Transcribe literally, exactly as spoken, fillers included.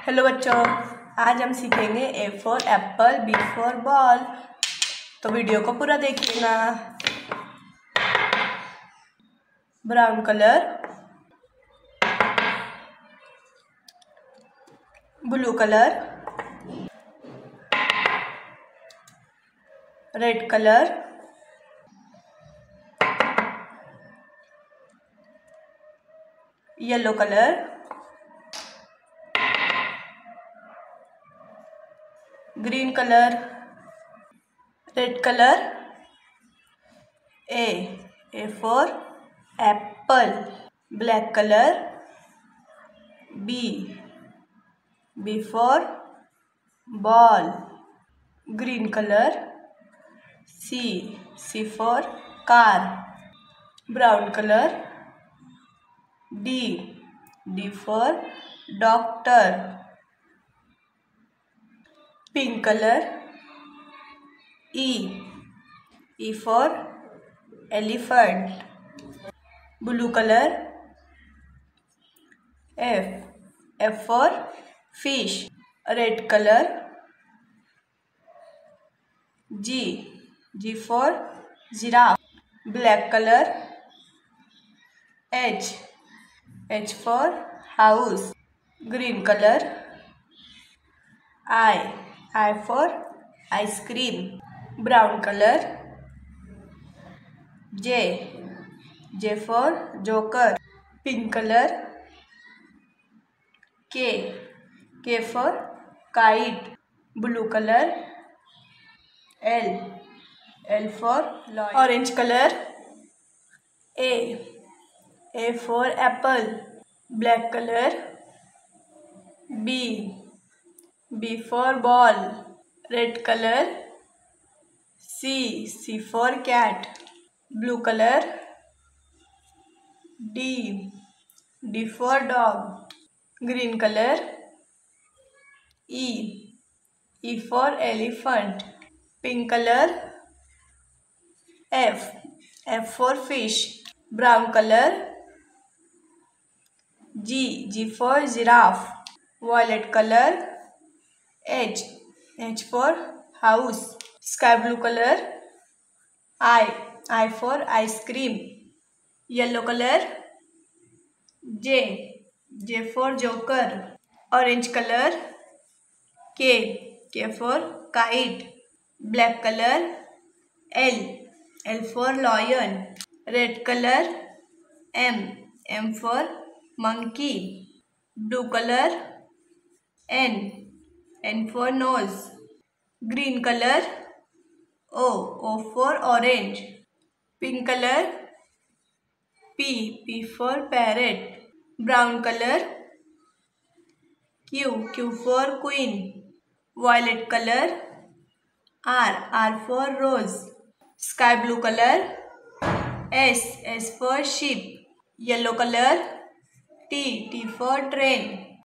Hello बच्चों, आज हम सीखेंगे A for apple, B for ball. तो वीडियो को पूरा देखिएगा। Brown colour, blue colour, red colour, yellow colour, green colour, red colour. A A for apple, black colour. B B for ball, green colour. C C for car, brown colour. D D for doctor, pink colour. E E for elephant, blue colour. F F for fish, red colour. G G for giraffe, black colour. H H for house, green colour. I I for ice cream, brown colour. J J for joker, pink colour. K K for kite, blue colour. L L for orange colour. A A for apple, black colour. B B for ball, red colour. C C for cat, blue colour. D D for dog, green colour. E E for elephant, pink colour. F F for fish, brown colour. G G for giraffe, violet colour. H H for house, sky blue colour. I I for ice cream, yellow colour. J J for joker, orange colour. K K for kite, black colour. L L for lion, red colour. M M for monkey, blue colour. N N for nose, green colour. O O for orange, pink colour. P P for parrot, brown colour. Q Q for queen, violet colour. R R for rose, sky blue colour. S S for ship, yellow colour. T T for train,